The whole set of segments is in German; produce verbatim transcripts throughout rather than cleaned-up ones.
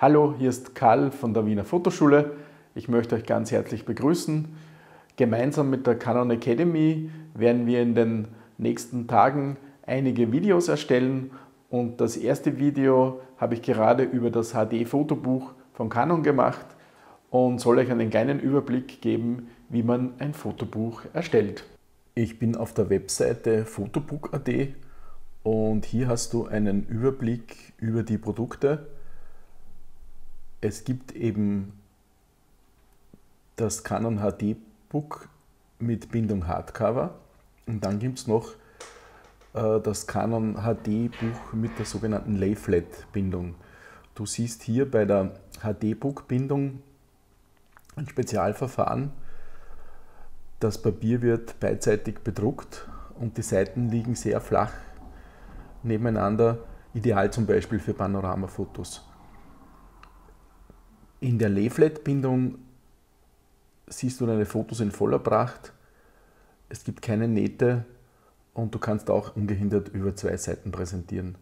Hallo, hier ist Karl von der Wiener Fotoschule. Ich möchte euch ganz herzlich begrüßen. Gemeinsam mit der Canon Academy werden wir in den nächsten Tagen einige Videos erstellen und das erste Video habe ich gerade über das H D-Fotobuch von Canon gemacht und soll euch einen kleinen Überblick geben, wie man ein Fotobuch erstellt. Ich bin auf der Webseite fotobook punkt at und hier hast du einen Überblick über die Produkte. Es gibt eben das Canon H D-Book mit Bindung Hardcover und dann gibt es noch äh, das Canon H D-Buch mit der sogenannten Lay-Flat-Bindung. Du siehst hier bei der H D-Book-Bindung ein Spezialverfahren. Das Papier wird beidseitig bedruckt und die Seiten liegen sehr flach nebeneinander, ideal zum Beispiel für Panoramafotos. In der Lay-Flat-Bindung siehst du deine Fotos in voller Pracht. Es gibt keine Nähte und du kannst auch ungehindert über zwei Seiten präsentieren.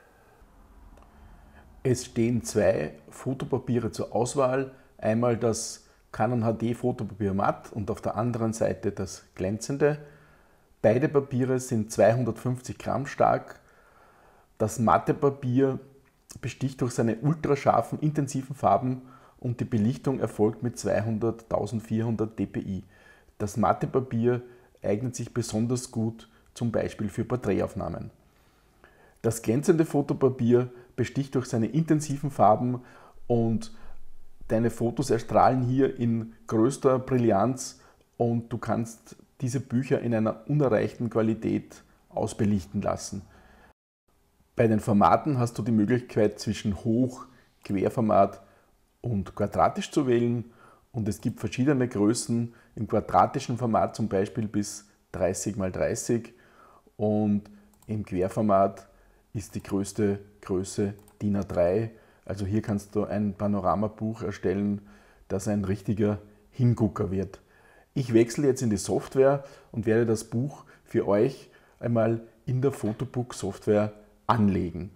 Es stehen zwei Fotopapiere zur Auswahl. Einmal das Canon H D-Fotopapier matt und auf der anderen Seite das glänzende. Beide Papiere sind zweihundertfünfzig Gramm stark. Das matte Papier besticht durch seine ultrascharfen, intensiven Farben und die Belichtung erfolgt mit zweihundert bis eintausendvierhundert dpi. Das matte Papier eignet sich besonders gut zum Beispiel für Porträtaufnahmen. Das glänzende Fotopapier besticht durch seine intensiven Farben und deine Fotos erstrahlen hier in größter Brillanz und du kannst diese Bücher in einer unerreichten Qualität ausbelichten lassen. Bei den Formaten hast du die Möglichkeit zwischen Hoch-, Querformat und quadratisch zu wählen und es gibt verschiedene Größen im quadratischen Format, zum Beispiel bis dreißig mal dreißig und im Querformat ist die größte Größe DIN A drei. Also hier kannst du ein Panoramabuch erstellen, das ein richtiger Hingucker wird. Ich wechsle jetzt in die Software und werde das Buch für euch einmal in der Fotobook Software anlegen.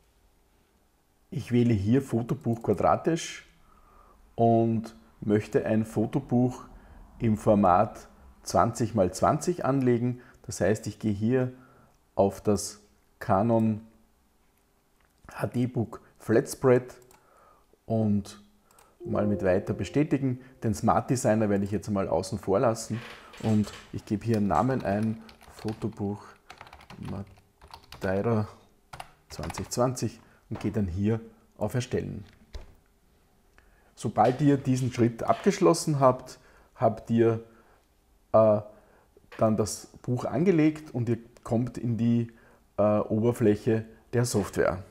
Ich wähle hier Fotobuch quadratisch und möchte ein Fotobuch im Format zwanzig mal zwanzig anlegen. Das heißt, ich gehe hier auf das Canon H D-Book Flatspread und mal mit weiter bestätigen. Den Smart Designer werde ich jetzt einmal außen vor lassen und ich gebe hier einen Namen ein, Fotobuch Madeira zwanzig zwanzig und gehe dann hier auf Erstellen. Sobald ihr diesen Schritt abgeschlossen habt, habt ihr äh, dann das Buch angelegt und ihr kommt in die äh, Oberfläche der Software.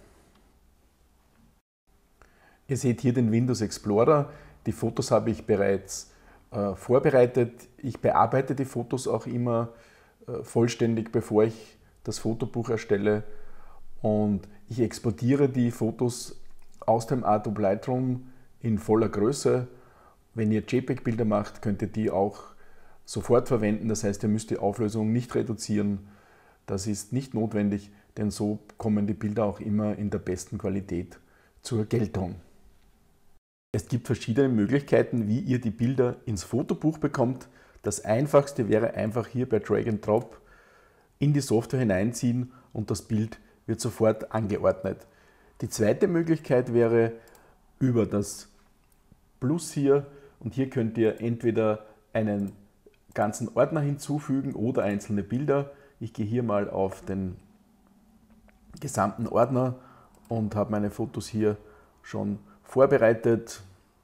Ihr seht hier den Windows Explorer. Die Fotos habe ich bereits äh, vorbereitet. Ich bearbeite die Fotos auch immer äh, vollständig, bevor ich das Fotobuch erstelle. Und ich exportiere die Fotos aus dem Adobe Lightroom in voller Größe. Wenn ihr JPEG-Bilder macht, könnt ihr die auch sofort verwenden. Das heißt, ihr müsst die Auflösung nicht reduzieren. Das ist nicht notwendig, denn so kommen die Bilder auch immer in der besten Qualität zur Geltung. Es gibt verschiedene Möglichkeiten, wie ihr die Bilder ins Fotobuch bekommt. Das einfachste wäre einfach hier bei Drag and Drop in die Software hineinziehen und das Bild wird sofort angeordnet. Die zweite Möglichkeit wäre über das Plus hier und hier könnt ihr entweder einen ganzen Ordner hinzufügen oder einzelne Bilder. Ich gehe hier mal auf den gesamten Ordner und habe meine Fotos hier schon vorbereitet.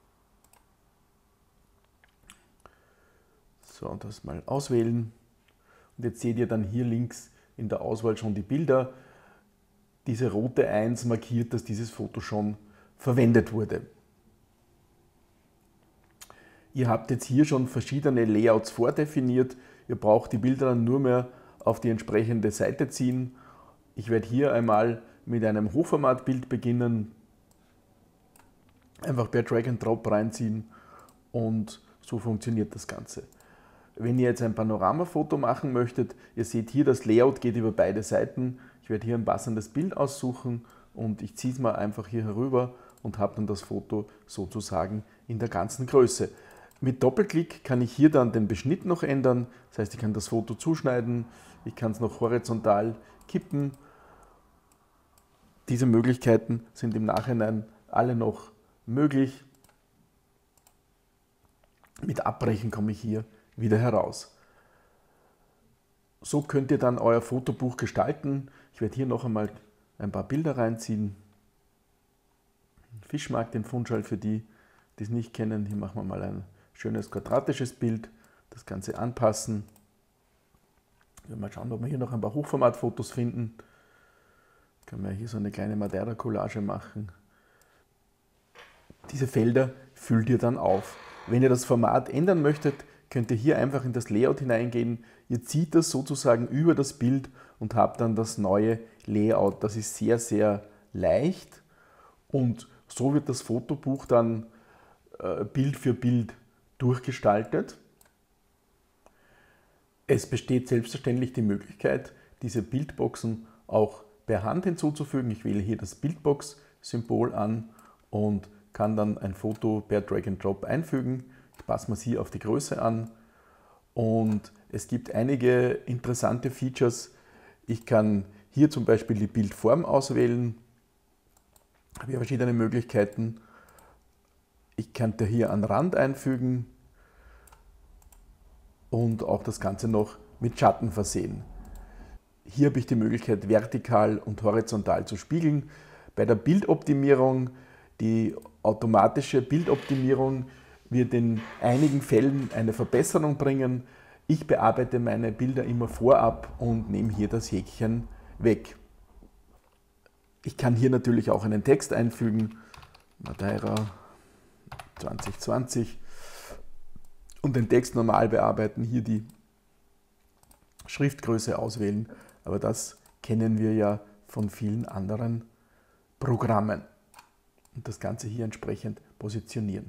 So, das mal auswählen und jetzt seht ihr dann hier links in der Auswahl schon die Bilder. Diese rote eins markiert, dass dieses Foto schon verwendet wurde. Ihr habt jetzt hier schon verschiedene Layouts vordefiniert. Ihr braucht die Bilder dann nur mehr auf die entsprechende Seite ziehen. Ich werde hier einmal mit einem Hochformatbild beginnen. Einfach per Drag and Drop reinziehen und so funktioniert das Ganze. Wenn ihr jetzt ein Panoramafoto machen möchtet, ihr seht hier, das Layout geht über beide Seiten. Ich werde hier ein passendes Bild aussuchen und ich ziehe es mal einfach hier herüber und habe dann das Foto sozusagen in der ganzen Größe. Mit Doppelklick kann ich hier dann den Beschnitt noch ändern, das heißt, ich kann das Foto zuschneiden, ich kann es noch horizontal kippen. Diese Möglichkeiten sind im Nachhinein alle noch möglich. Mit Abbrechen komme ich hier wieder heraus. So könnt ihr dann euer Fotobuch gestalten. Ich werde hier noch einmal ein paar Bilder reinziehen. Fischmarkt, den Fundschall für die, die es nicht kennen. Hier machen wir mal ein schönes quadratisches Bild. Das Ganze anpassen. Wir werden mal schauen, ob wir hier noch ein paar Hochformatfotos finden. Können wir hier so eine kleine Madeira-Collage machen. Diese Felder füllt ihr dann auf. Wenn ihr das Format ändern möchtet, könnt ihr hier einfach in das Layout hineingehen. Ihr zieht das sozusagen über das Bild und habt dann das neue Layout. Das ist sehr, sehr leicht und so wird das Fotobuch dann äh, Bild für Bild durchgestaltet. Es besteht selbstverständlich die Möglichkeit, diese Bildboxen auch per Hand hinzuzufügen. Ich wähle hier das Bildbox-Symbol an und kann dann ein Foto per Drag and Drop einfügen. Ich passe mir hier auf die Größe an und es gibt einige interessante Features. Ich kann hier zum Beispiel die Bildform auswählen. Ich habe hier verschiedene Möglichkeiten. Ich könnte hier einen Rand einfügen und auch das Ganze noch mit Schatten versehen. Hier habe ich die Möglichkeit, vertikal und horizontal zu spiegeln. Bei der Bildoptimierung, die automatische Bildoptimierung wird in einigen Fällen eine Verbesserung bringen. Ich bearbeite meine Bilder immer vorab und nehme hier das Häkchen weg. Ich kann hier natürlich auch einen Text einfügen, Madeira zwanzig zwanzig, und den Text normal bearbeiten, hier die Schriftgröße auswählen, aber das kennen wir ja von vielen anderen Programmen. Und das Ganze hier entsprechend positionieren.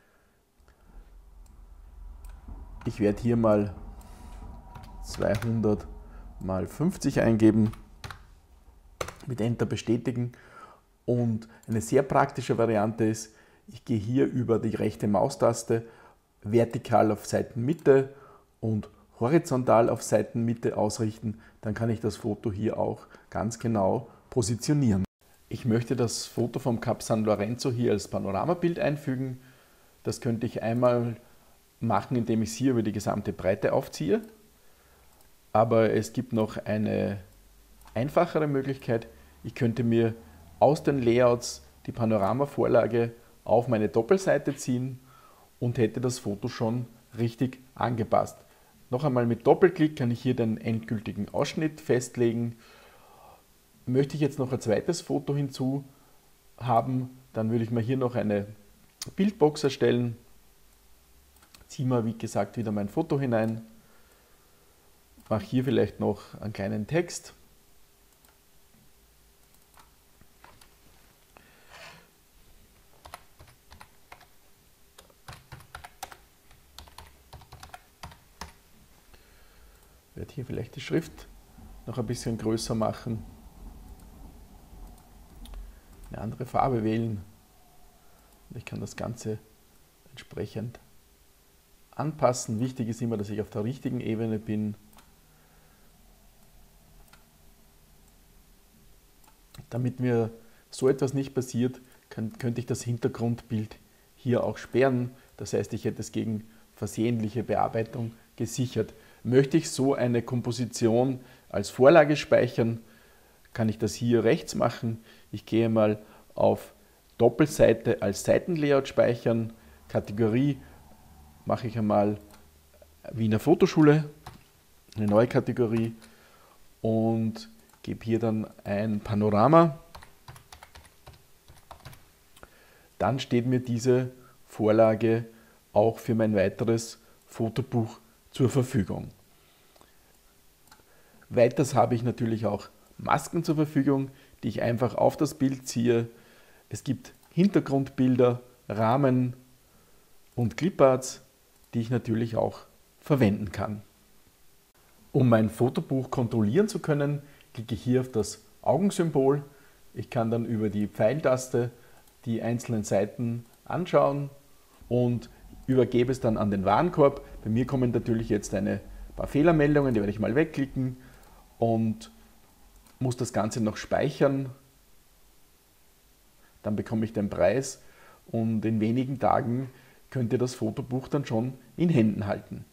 Ich werde hier mal zweihundert mal fünfzig eingeben, mit Enter bestätigen und eine sehr praktische Variante ist, ich gehe hier über die rechte Maustaste vertikal auf Seitenmitte und horizontal auf Seitenmitte ausrichten, dann kann ich das Foto hier auch ganz genau positionieren. Ich möchte das Foto vom Kap San Lorenzo hier als Panoramabild einfügen. Das könnte ich einmal machen, indem ich es hier über die gesamte Breite aufziehe. Aber es gibt noch eine einfachere Möglichkeit. Ich könnte mir aus den Layouts die Panoramavorlage auf meine Doppelseite ziehen und hätte das Foto schon richtig angepasst. Noch einmal mit Doppelklick kann ich hier den endgültigen Ausschnitt festlegen. Möchte ich jetzt noch ein zweites Foto hinzu haben, dann würde ich mir hier noch eine Bildbox erstellen. Ziehe mir, wie gesagt, wieder mein Foto hinein. Mache hier vielleicht noch einen kleinen Text. Ich werde hier vielleicht die Schrift noch ein bisschen größer machen. Eine andere Farbe wählen. Und ich kann das Ganze entsprechend anpassen. Wichtig ist immer, dass ich auf der richtigen Ebene bin. Damit mir so etwas nicht passiert, kann, könnte ich das Hintergrundbild hier auch sperren. Das heißt, ich hätte es gegen versehentliche Bearbeitung gesichert. Möchte ich so eine Komposition als Vorlage speichern, kann ich das hier rechts machen. Ich gehe mal auf Doppelseite als Seitenlayout speichern. Kategorie mache ich einmal Wiener Fotoschule, eine neue Kategorie, und gebe hier dann ein Panorama. Dann steht mir diese Vorlage auch für mein weiteres Fotobuch zur Verfügung. Weiters habe ich natürlich auch Masken zur Verfügung, die ich einfach auf das Bild ziehe. Es gibt Hintergrundbilder, Rahmen und Cliparts, die ich natürlich auch verwenden kann. Um mein Fotobuch kontrollieren zu können, klicke ich hier auf das Augensymbol. Ich kann dann über die Pfeiltaste die einzelnen Seiten anschauen und übergebe es dann an den Warenkorb. Bei mir kommen natürlich jetzt ein paar Fehlermeldungen, die werde ich mal wegklicken und muss das Ganze noch speichern. Dann bekomme ich den Preis und in wenigen Tagen könnt ihr das Fotobuch dann schon in Händen halten.